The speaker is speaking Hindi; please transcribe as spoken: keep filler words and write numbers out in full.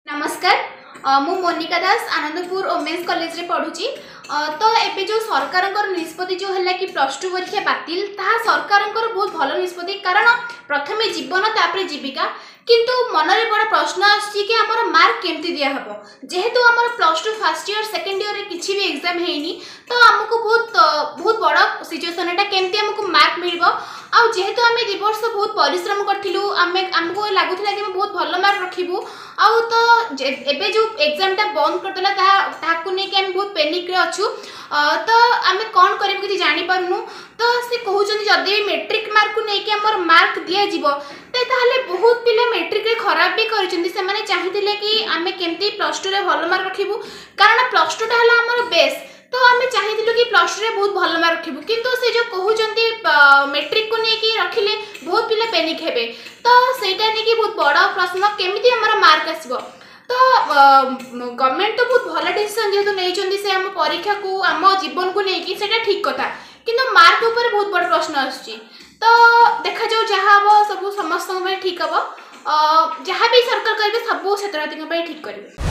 नमस्कार अ, मु मोनिका दास आनंदपुर वोमेन्स कॉलेज रे पढ़ुची अ, तो एबे जो सरकार निष्पत्ति जो है कि प्लस टू परीक्षा बातिल ता सरकार बहुत भल निष्पत्ति कारण प्रथमे जीवन तापर जीविका किंतु मनरे बड़ा प्रश्न आछि कि हमर मार्क केमती दिया हबो जेहेतु हमर plus two first year second year रे किछि भी एग्जाम हेनी तो हमको बहुत बहुत बड़ा सिचुएशन एटा केमती हमको मार्क मिलबो आ जेहेतु आमे दि वर्ष बहुत परिश्रम करथिलु आमे हमको लागुथिला कि बहुत भल मार्क रखिबु आ तो एबे जो एग्जाम टा बंद करदेला ता ताकू नै कि हम बहुत पैनिक रे अछु तो आमे कोन करबो कि जानि पारुनु तो से कहउछन जदी मैट्रिक मार्क को नै कि हमर मार्क दिया जिवो ते ताहले बहुत पिले मैट्रिक रे खराब भी करिसथि से माने चाहिथिले कि आमे केमती प्लस टू रे भल मार्क रखिबु कारण प्लस टू टा हला हमर बेस तो आमे चाहिथिलु कि प्लस टू रे बहुत भल मार्क रखिबु किंतु से जो कहउछन्ती मैट्रिक को नै कि रखिले बहुत पिले पैनिक हेबे तो सेटा नै कि बहुत बड़ा प्रश्न केमिति हमर मार्क आसीबो तो गवर्नमेंट तो बहुत भल डिसीजन जेहेतु नहीं से आम परीक्षा को आम जीवन को लेकिन सेटा ठीक कथा किंतु मार्क ऊपर बहुत बड़ प्रश्न आछी तो देखा जाऊ जहाँ हम सब समस्त ठीक हम जहाँ भी सरकार करेंगे सब क्षेत्र ठीक करेंगे।